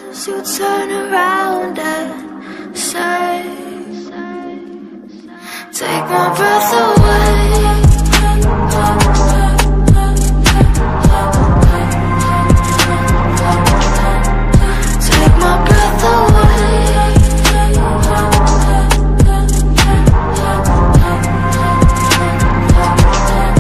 as you turn around and say, take my breath away.